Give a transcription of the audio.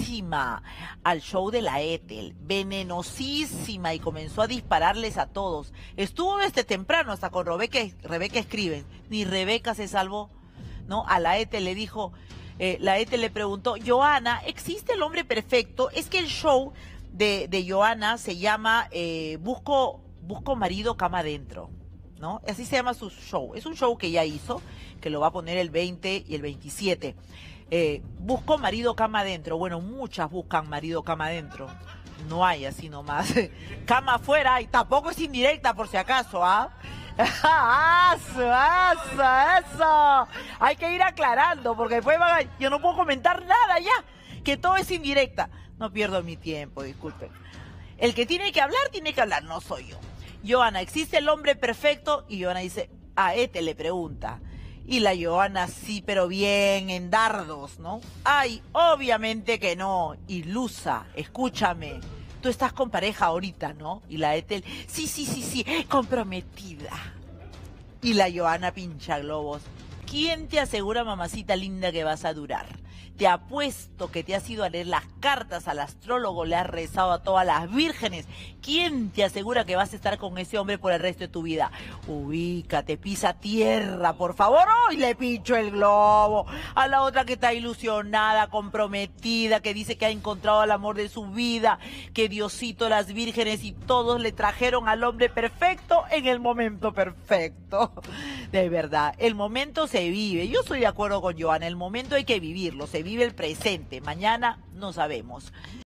venenosísima al show de la Ethel, venenosísima, y comenzó a dispararles a todos. Estuvo desde temprano, hasta con Rebeca escriben, ni Rebeca se salvó, ¿no? A la Ethel le dijo, la Ethel le preguntó, Johanna, ¿existe el hombre perfecto? Es que el show de Johanna se llama Busco marido, cama adentro, ¿no? Así se llama su show. Es un show que ya hizo, que lo va a poner el 20 y el 27. Busco marido, cama adentro. Bueno, muchas buscan marido, cama adentro. No hay así nomás. Cama afuera, y tampoco es indirecta por si acaso, ¿ah? Eso. Hay que ir aclarando, porque después yo no puedo comentar nada ya, que todo es indirecta. No pierdo mi tiempo, disculpen. El que tiene que hablar, no soy yo. Johanna, ¿existe el hombre perfecto? Y Johanna dice, a Ethel le pregunta. Y la Johanna, sí, pero bien, en dardos, ¿no? Ay, obviamente que no. Ilusa, escúchame. Tú estás con pareja ahorita, ¿no? Y la Ethel, sí, comprometida. Y la Johanna pincha globos. ¿Quién te asegura, mamacita linda, que vas a durar? Te apuesto que te has ido a leer las cartas al astrólogo, le has rezado a todas las vírgenes. ¿Quién te asegura que vas a estar con ese hombre por el resto de tu vida? Ubícate, pisa tierra, por favor. ¡Ay, le pincho el globo! A la otra que está ilusionada, comprometida, que dice que ha encontrado el amor de su vida, que Diosito, las vírgenes y todos le trajeron al hombre perfecto en el momento perfecto. De verdad, el momento se vive. Yo estoy de acuerdo con Johanna, el momento hay que vivirlo, se vive el presente. Mañana no sabemos.